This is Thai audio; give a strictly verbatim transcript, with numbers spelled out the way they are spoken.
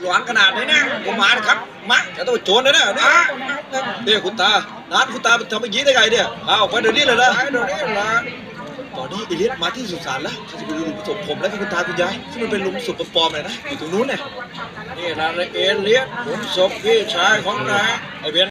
หลอนขนาดนี้นะผมมานะครับมาจะต้องโจรเลยนะเนี่ยเนี่ยคุณตาร้านคุณตาทำอย่างนี้ได้ไงเนี่ยเอาออกไปเดี๋ยวนี้เลยนะเดี๋ยวนี้ละตอนนี้เอเลียสมาที่สุสานแล้วเขาจะไปดูหลุมศพผมและคุณตาคุณยายซึ่งมันเป็นหลุมศพปลอมๆเลยนะอยู่ตรงนู้นเนี่ยนี่นะเอเลียสหลุมศพพี่ชายของนายไอเบน